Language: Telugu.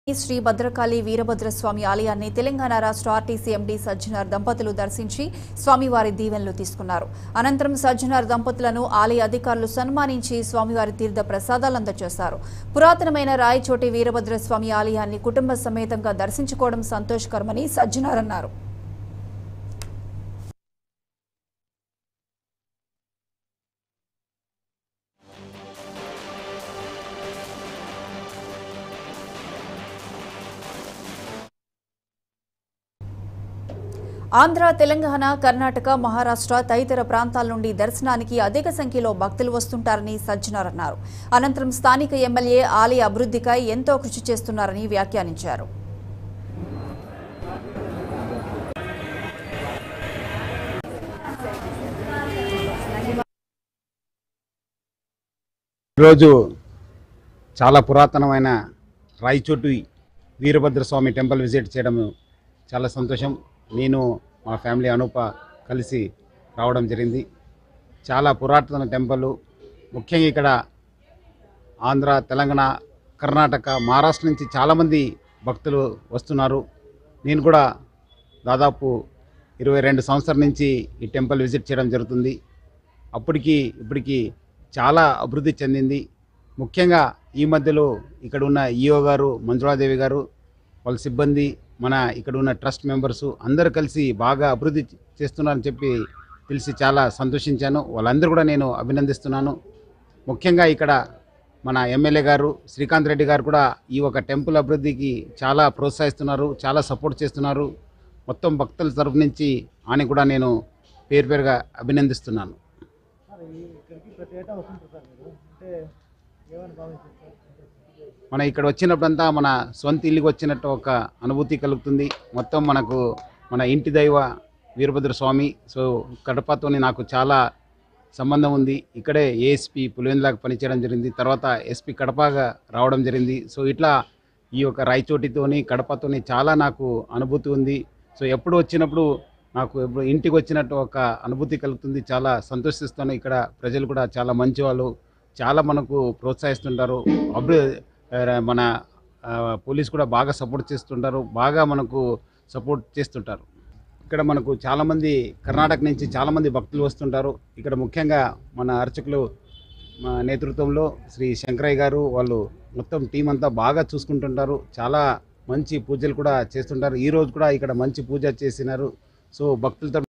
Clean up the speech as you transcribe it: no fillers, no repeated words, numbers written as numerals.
శ్రీ భద్రకాళి వీరభద్రస్వామి ఆలయాన్ని తెలంగాణ రాష్ట్ర ఆర్టీసీ ఎండీ సజ్జనార్ దంపతులు దర్శించి స్వామివారి దీవెనలు తీసుకున్నారు. అనంతరం సజ్జనార్ దంపతులను ఆలయ అధికారులు సన్మానించి స్వామివారి తీర్థ ప్రసాదాలు అందజేశారు. పురాతనమైన రాయచోటి వీరభద్రస్వామి ఆలయాన్ని కుటుంబ సమేతంగా దర్శించుకోవడం సంతోషకరమని సజ్జనార్ అన్నారు. ఆంధ్ర, తెలంగాణ, కర్ణాటక, మహారాష్ట్ర తదితర ప్రాంతాల నుండి దర్శనానికి అధిక సంఖ్యలో భక్తులు వస్తుంటారని సజ్జనార్ అన్నారు. అనంతరం స్థానిక ఎమ్మెల్యే ఆలయ అభివృద్ధికై ఎంతో కృషి చేస్తున్నారని వ్యాఖ్యానించారు. ఈరోజు చాలా పురాతనమైన రాయచోటి వీరభద్రస్వామి టెంపుల్ విజిట్ చేయడం చాలా సంతోషం. నేను మా ఫ్యామిలీ అనూప కలిసి రావడం జరిగింది. చాలా పురాతన టెంపుల్. ముఖ్యంగా ఇక్కడ ఆంధ్ర, తెలంగాణ, కర్ణాటక, మహారాష్ట్ర నుంచి చాలామంది భక్తులు వస్తున్నారు. నేను కూడా దాదాపు 22 సంవత్సరాల నుంచి ఈ టెంపుల్ విజిట్ చేయడం జరుగుతుంది. ఇప్పటికీ చాలా అభివృద్ధి చెందింది. ముఖ్యంగా ఈ మధ్యలో ఇక్కడ ఉన్న ఈఓ గారు, మంజుళాదేవి గారు, వాళ్ళ సిబ్బంది, మన ఇక్కడ ఉన్న ట్రస్ట్ మెంబర్సు అందరూ కలిసి బాగా అభివృద్ధి చేస్తున్నారని చెప్పి తెలిసి చాలా సంతోషించాను. వాళ్ళందరూ కూడా నేను అభినందిస్తున్నాను. ముఖ్యంగా ఇక్కడ మన ఎమ్మెల్యే గారు శ్రీకాంత్ రెడ్డి గారు కూడా ఈ ఒక టెంపుల్ అభివృద్ధికి చాలా ప్రోత్సహిస్తున్నారు, చాలా సపోర్ట్ చేస్తున్నారు. మొత్తం భక్తుల తరఫు నుంచి ఆయన కూడా నేను పేరుగా అభినందిస్తున్నాను. మన ఇక్కడ వచ్చినప్పుడంతా మన సొంత ఇల్లుకి వచ్చినట్టు ఒక అనుభూతి కలుగుతుంది. మొత్తం మన ఇంటి దైవ వీరభద్ర స్వామి. సో కడపతోని నాకు చాలా సంబంధం ఉంది. ఇక్కడే ఏఎస్పీ పులివెందులాగా పనిచేయడం జరిగింది. తర్వాత ఎస్పీ కడపగా రావడం జరిగింది. సో ఇట్లా ఈ యొక్క రాయచోటితోని కడపతోని చాలా నాకు అనుభూతి ఉంది. సో ఎప్పుడు వచ్చినప్పుడు నాకు ఎప్పుడు ఇంటికి వచ్చినట్టు ఒక అనుభూతి కలుగుతుంది. చాలా సంతోషిస్తాను. ఇక్కడ ప్రజలు కూడా చాలా మంచి వాళ్ళు, చాలా మనకు ప్రోత్సహిస్తుంటారు. మన పోలీస్ కూడా బాగా సపోర్ట్ చేస్తుంటారు, బాగా మనకు సపోర్ట్ చేస్తుంటారు. ఇక్కడ మనకు చాలామంది కర్ణాటక నుంచి చాలామంది భక్తులు వస్తుంటారు. ఇక్కడ ముఖ్యంగా మన అర్చకులు నేతృత్వంలో శ్రీ శంకరయ్య గారు వాళ్ళు మొత్తం టీం అంతా బాగా చూసుకుంటుంటారు. చాలా మంచి పూజలు కూడా చేస్తుంటారు. ఈరోజు కూడా ఇక్కడ మంచి పూజ చేసినారు. సో భక్తులతో